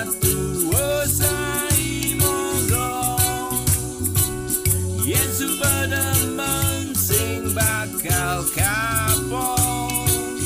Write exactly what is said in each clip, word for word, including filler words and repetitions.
sepatu usai mogok. Yen superdemen sing bakal kapok.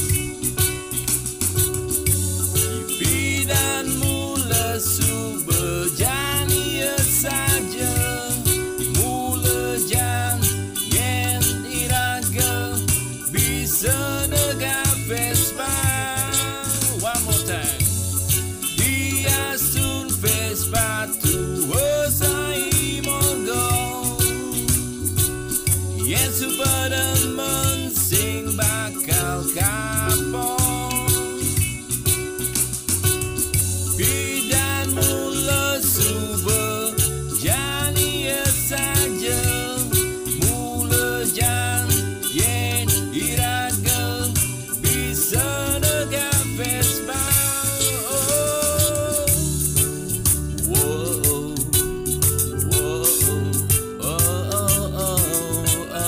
Pipi dan lesu berjani saja. Mula jan yen iraga bisa nega Vespa. One more time. Dia sun Vespa tu usai mogok. Yen superdemen sing bakal kapok. Bidan mula suber jani saja. Mula jan yen iraga bisa nega Vespa. Oh, whoa, whoa, oh, oh, oh,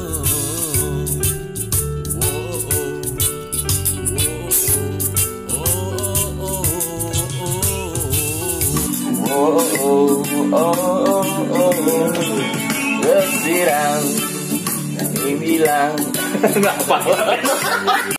oh, oh, oh, Kesirang ini bilang nggak apa